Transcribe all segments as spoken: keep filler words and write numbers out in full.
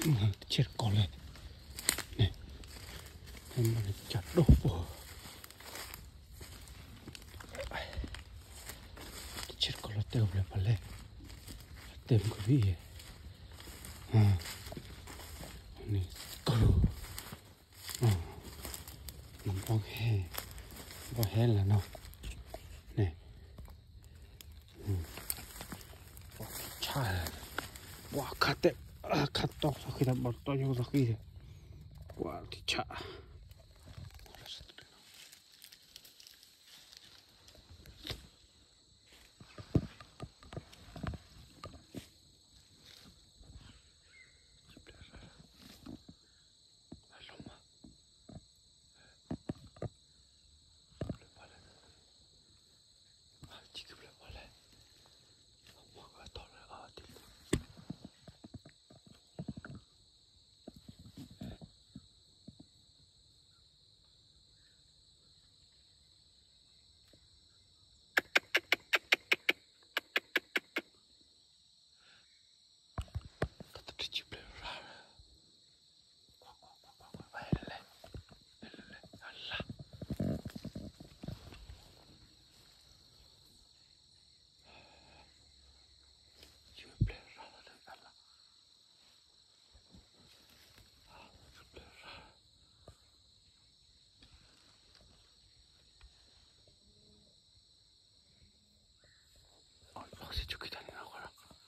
chết con này này em mà chặt đổ vào chết con là tiêu là phải lên tìm cái gì à này cầu à nằm bong he bong he là nó này bong chả quá khát đấy khát to sau khi làm bong to như sau khi đấy quá thì chả sẽ chụp cái này nào rồi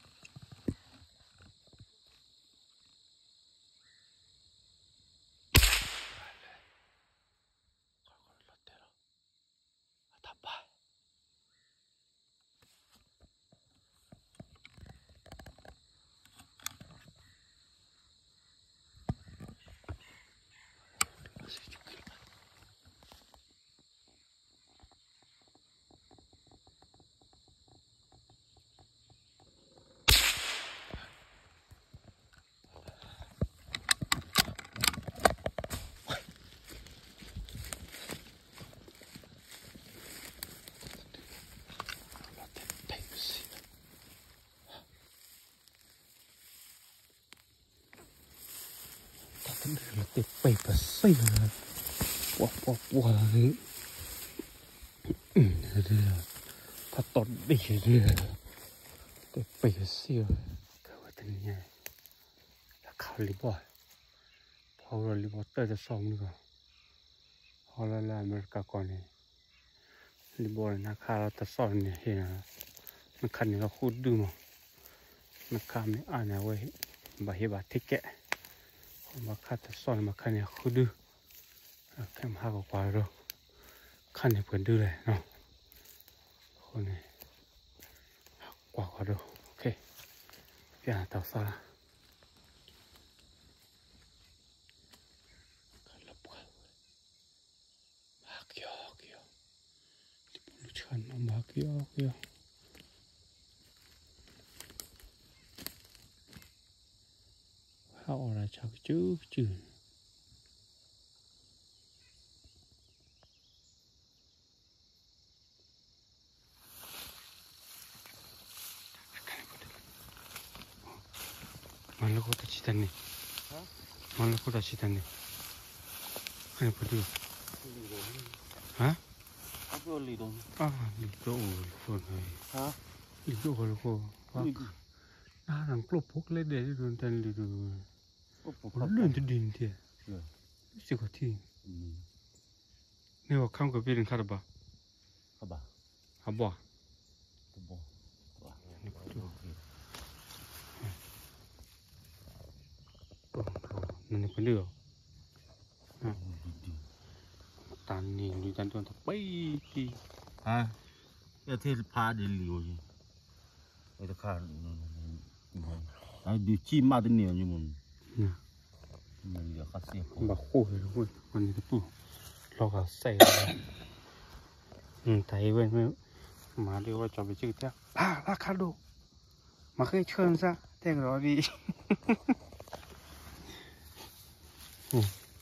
là tiệp bể và xây là quá quá quá đấy thật tốt đi rồi tiệp bể siêu cái cái này nha là khảo lý bò họ là lý bò tớiจะxong nữa họ là làm được cả con này lý bò này nó khá làจะxong này hiện nó khăn này nó khút đưa mà nó khám này ai nào vậy bà hiệp bà thích kệ mà khát soi mà khăn này không đưa cái mà có quá rồi khăn này vẫn đưa này nó con này quá quá rồi ok bây giờ tao sao là mà kia kia lúc chân nó mà kia kia họ là chắc chứ chứ mana kau tak cerita ni? Mana kau tak cerita ni? Kenapa tu? Ha? Apa oli tu? Ah, lido oli pun hai. Ha? Lido oli pun. Nah, nang kelopok le deh tu dan lido. Luen tu din dia. Siapa ti? Ni awak kamu ke bilik kau apa? Apa? Apa? Apa? Ni tu. Nani pendu. Ha. Tani ni tan tuan tak baik ti. Ha? Ya thil pha đi liều gì? Vậy ta khai ai đi chim mà đến nhiều như mình. Nè. Mình giờ khát xe. Bà khô rồi luôn. Còn cái tu. Lo cả xe. Ừ, thấy bên mà đi qua cho bị chữ thế. À, là khát đồ. Mà khi chơn ra, thế đó đi. Ừ.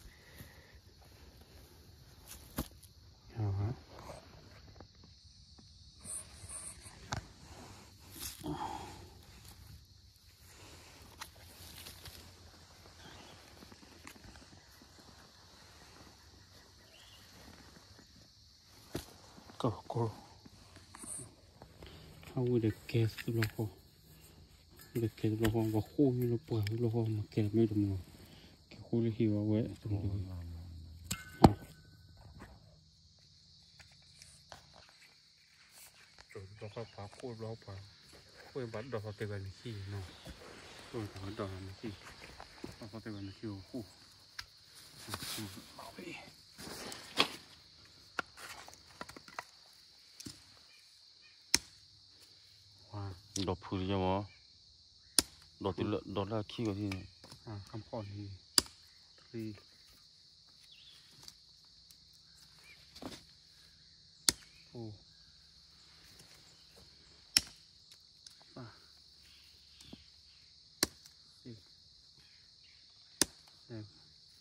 Đó. ก็ก็เอาเด็กแก่สุดแล้วก็เด็กแก่แล้วก็ว่าคู่นี่เราเปิดแล้วก็มาแก่ไม่ดูมั้งแก่คู่เลยหิวเอาไว้ตรงนี้จุดแล้วก็ปาคู่แล้วปาคู่บัดดอกเตะกันขี้เนาะคู่บัดดอกมันขี้แล้วก็เตะกันขี้คู่เอาไปดอกพูดยังมั้งดอกที่ละดอกละขี้ก็ที่นี่อ่าคำพ่อนี่ที่โอ้ป่ะสี่เจ็ด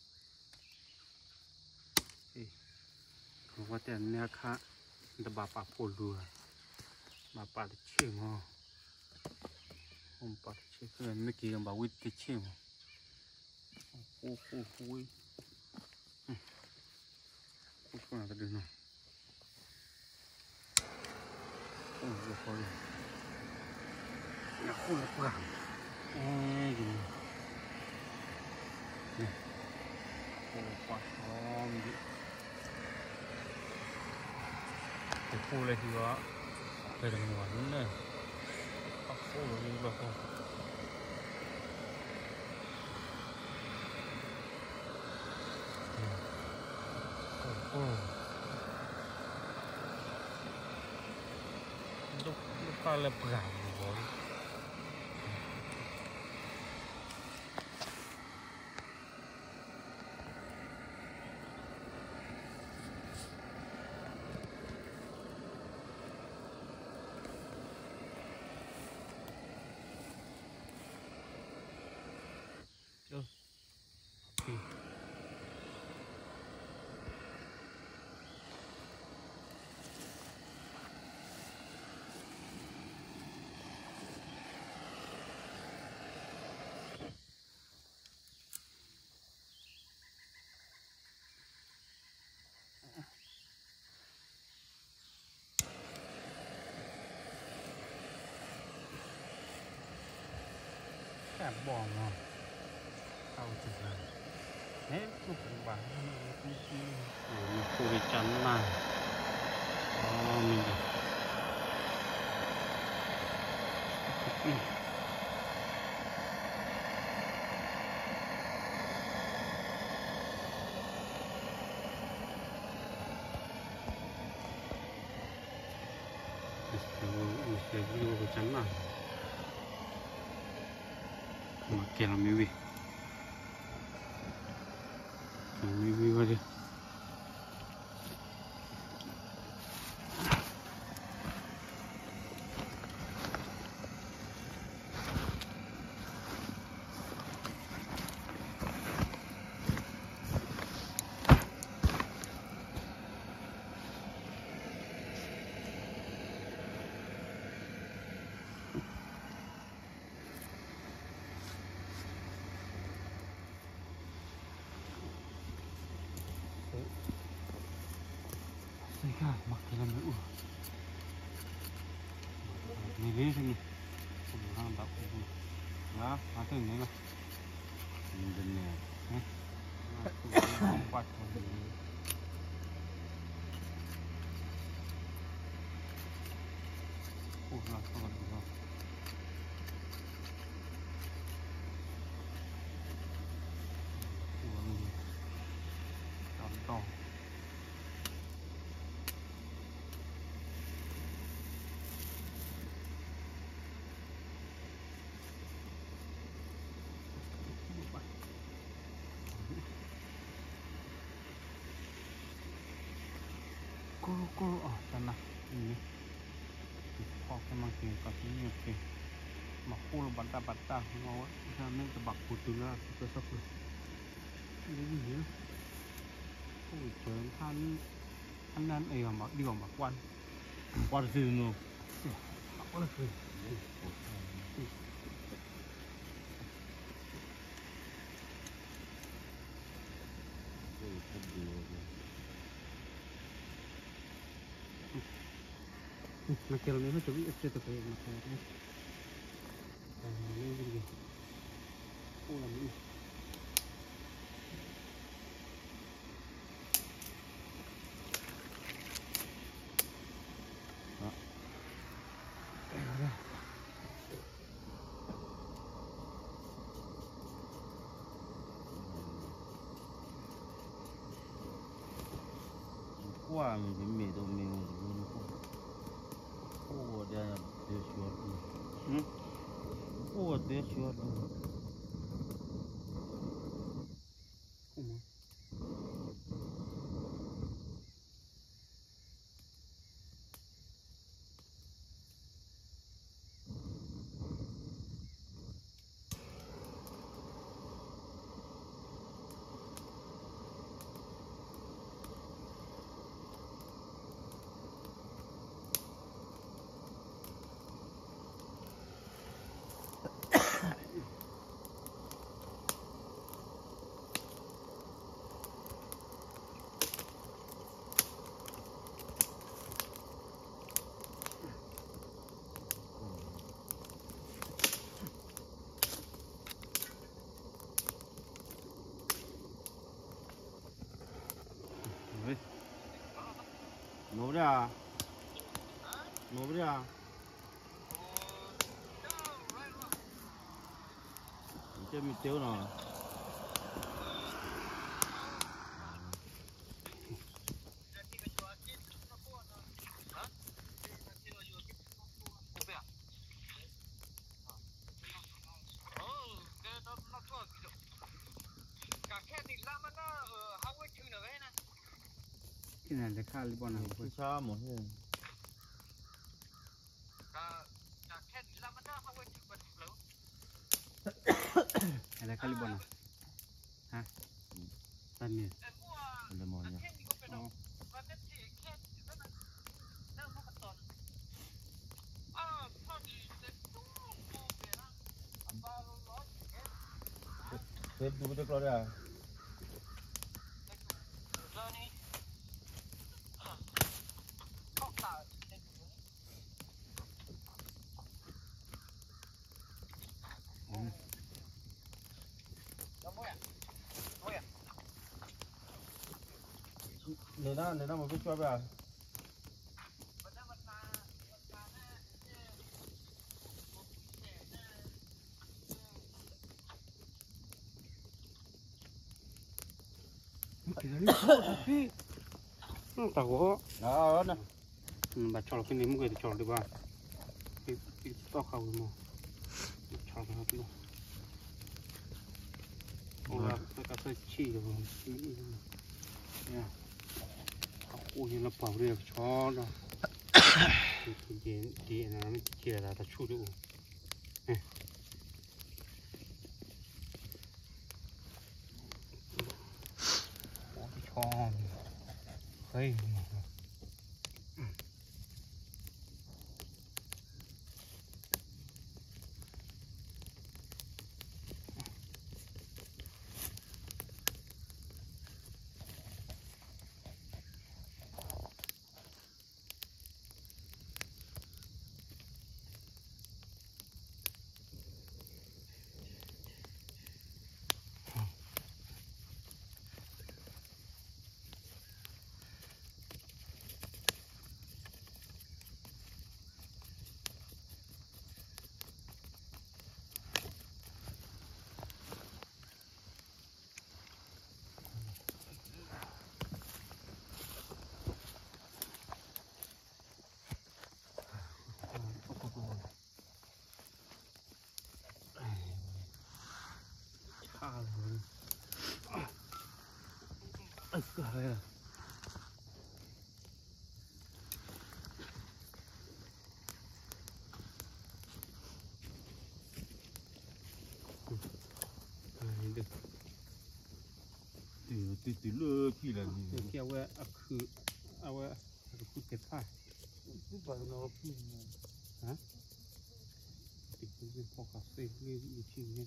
สี่ผมว่าแต่เนี้ยค่ะจะบาปากโผล่ดูมาปาดเชี่ยงอ๋อผมปาดเชี่ยงเพื่อนเมื่อกี้ยังบอกวิธีเชี่ยงโอ้โหโอ้โหโอ้โหคนอะไรกันเนาะโอ้โหพอเลยอยากคู่ละเปล่าเอ๊ะกินนี่โอ้ปลาทองดิจะคู่เลยทีวะไปทางหวานเนี่ยเอาคู่เลยดีกว่าโอ้ลูกลูกปลาเลยเปล่าเลย แอบบอกเนาะเข้าจุดนั้นเฮ้ยลูกเป็นบ้านนี่ที่โอ้มีคุยจันมากอ๋อมีเด็กมีเสียงมีคุยจันมากมาเกลมีวิมีวิวดินี่ค่ะมาเกลมีอู้มีเรื่องนี้ผมทำแบบนี้นะมาถึงนี่ละมันเป็นเนี่ยนะวัดคนนี้โอ้น่าสนใจมากโอ้นี่ตอนต่อกูกูอ๋อจันนะนี่พอแค่มาเกี่ยวกับนี่โอเคมาคู่เราบัตตาบัตตาเราจะไม่จะบักปูตุลาสักสักเลยนี่นี่โอ้เจอท่านท่านนั้นเองบักดีกว่าบักวันวันซื้อเนาะบักวันซื้อมาเกี่ยวนี้มันจะวิ่งจะตัวเองมาแทนนี่นี่เป็นไงโอ้ลำนี้ qua mình phải mệt đâu mình mình ô đây là để chuột ô để chuột nấu ra nấu ra chơi mình tiêu nào cái này là khá là bon nào cái sao một cái này là khá là bon nào hả tên gì là mòn nha thế đủ được rồi à này đó này đó một cái cho vào tao có đó nè bà cho cái nấm người thì cho được ba cái cái to khâu mà cho nó luôn ôi cái cái chi rồi nha ôi nó bảo được cho nó thì thì thì nó chỉ là ta chu được cho hey Ơi, à. Được. Từ từ từ lơ khi là gì? Kia vậy, à khử, à vậy, à khử cái phải. Cứ vào nó hả? Thì cái phô cà phê như như chi nhé.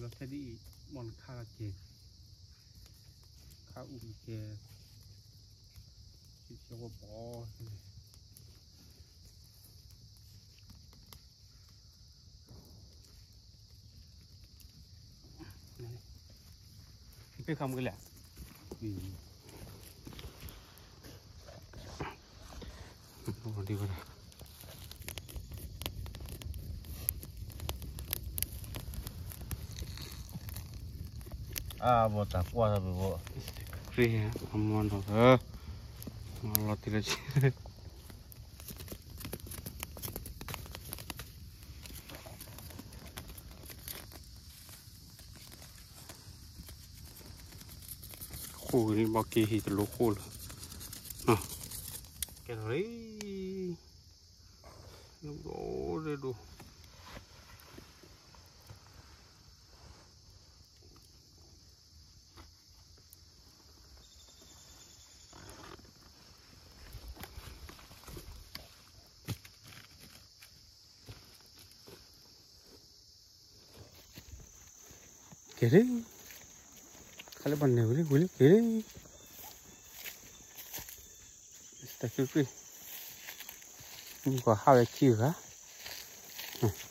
tadi mon kha ke kha um ke chỉ cho bỏ cái không cái lẹ vì không đi vào đây à bộ tạc qua rồi bộ rì không ngon rồi hả lo thì là khu này bao kỳ thì lố khu rồi à cái đấy nó đổ đây đồ cái đấy kalau bandel ni boleh kiri. Kita kiri. Ni kau hal kiri lah.